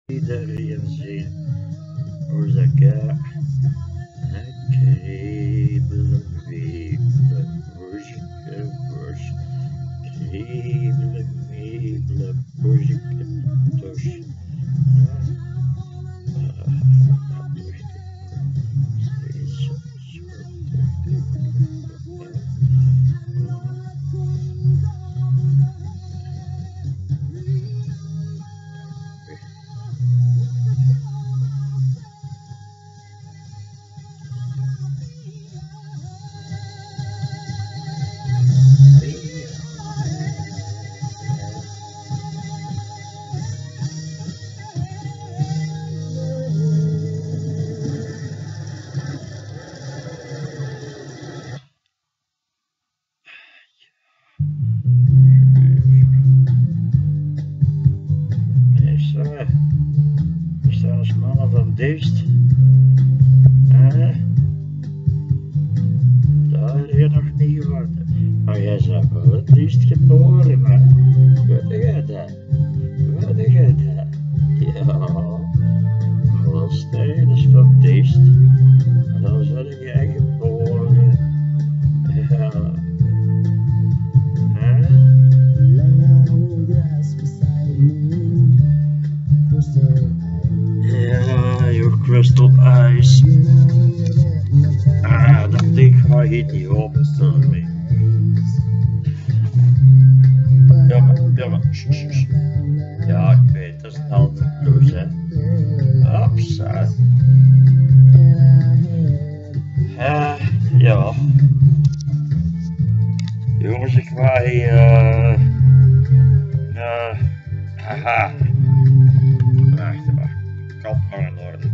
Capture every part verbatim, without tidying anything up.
Iedereen zien hoe ze kijkt en kriebelen, wiebelen, boezeke, boes, kriebelen, wiebelen, boezeke, dus. We staan als mannen van dienst. Eh? Daar is je nog niet geworden. Maar jij bent wel het dienst geboren, maar weet jij dat? Weet jij dat? Ja, Molstein is van dienst. Maar dan ben jij geboren. Ja. Eh? Ja, your crystal eyes. Ah, dat ding ga je niet open, sorry. Jammer, jammer. Ja, ik weet, dat is altijd plus, hè. Hopsa. Uh, ja. Jongens, ik ga hier... Uh, uh, haha. Wacht even. Komt nog in orde.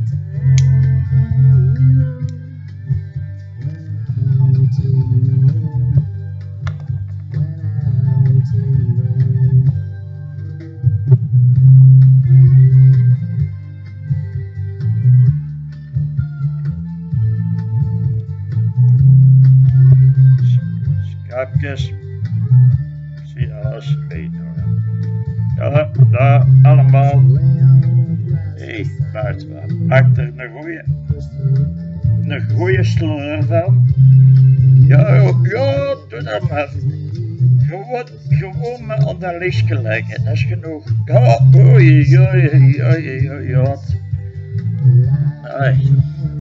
Schaapjes. Zie alles beter. Ja, daar allemaal. Hé, buiten. Maak er een goeie, een goeie sleur van. Ja, ja, doe dat maar. Gewoon, gewoon maar op dat lichtje leggen, dat is genoeg. Ja, oei, oei, oei, oei, oei, oei.